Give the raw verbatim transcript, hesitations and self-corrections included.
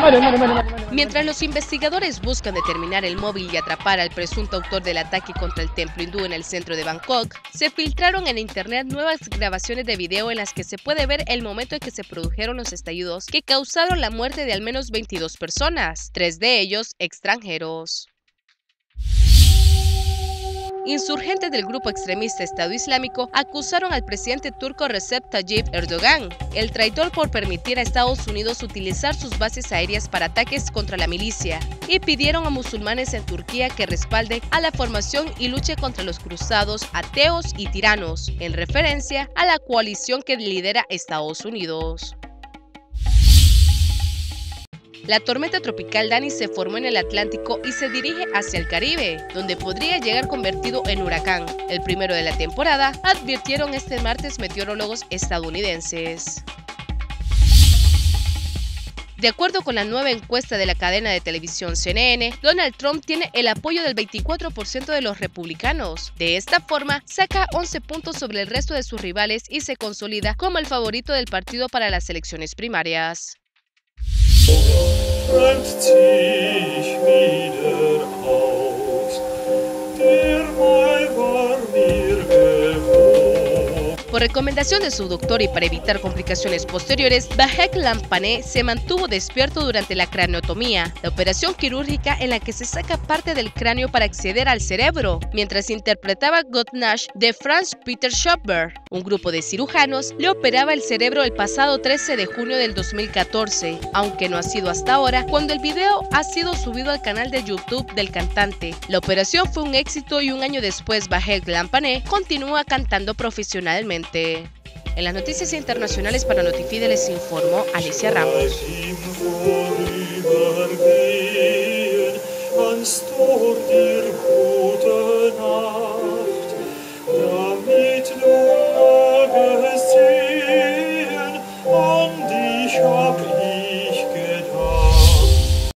Mientras los investigadores buscan determinar el móvil y atrapar al presunto autor del ataque contra el templo hindú en el centro de Bangkok, se filtraron en internet nuevas grabaciones de video en las que se puede ver el momento en que se produjeron los estallidos que causaron la muerte de al menos veintidós personas, tres de ellos extranjeros. Insurgentes del grupo extremista Estado Islámico acusaron al presidente turco Recep Tayyip Erdogan, el traidor, por permitir a Estados Unidos utilizar sus bases aéreas para ataques contra la milicia, y pidieron a musulmanes en Turquía que respalden a la formación y luche contra los cruzados ateos y tiranos, en referencia a la coalición que lidera Estados Unidos. La tormenta tropical Dani se formó en el Atlántico y se dirige hacia el Caribe, donde podría llegar convertido en huracán, el primero de la temporada, advirtieron este martes meteorólogos estadounidenses. De acuerdo con la nueva encuesta de la cadena de televisión C N N, Donald Trump tiene el apoyo del veinticuatro por ciento de los republicanos. De esta forma, saca once puntos sobre el resto de sus rivales y se consolida como el favorito del partido para las elecciones primarias. Fremd zieh ich wieder aus, der Mai war mir gewohnt. Por recomendación de su doctor y para evitar complicaciones posteriores, Vahek Lampané se mantuvo despierto durante la craneotomía, la operación quirúrgica en la que se saca parte del cráneo para acceder al cerebro, mientras interpretaba Godnash de Franz Peter Schober. Un grupo de cirujanos le operaba el cerebro el pasado trece de junio del dos mil catorce, aunque no ha sido hasta ahora cuando el video ha sido subido al canal de YouTube del cantante. La operación fue un éxito y un año después Vahek Lampané continúa cantando profesionalmente. En las noticias internacionales para Notifide les informó Alicia Ramos.